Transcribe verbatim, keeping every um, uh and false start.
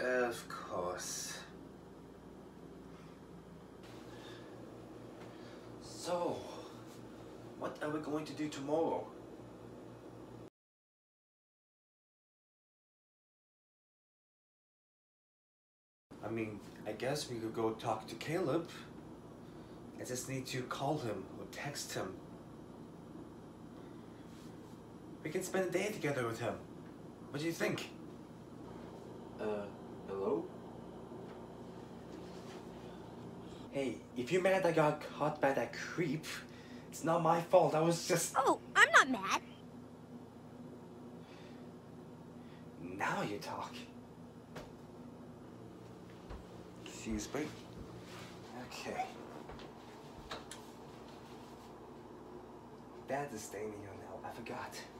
Of course. So, what are we going to do tomorrow? I mean, I guess we could go talk to Caleb. I just need to call him or text him. We can spend a day together with him. What do you think? Uh, hello? Hey, if you're mad I got caught by that creep, it's not my fault. I was just... Oh, I'm not mad. Now you talk. Excuse me. Okay. Dad is staying here now. I forgot.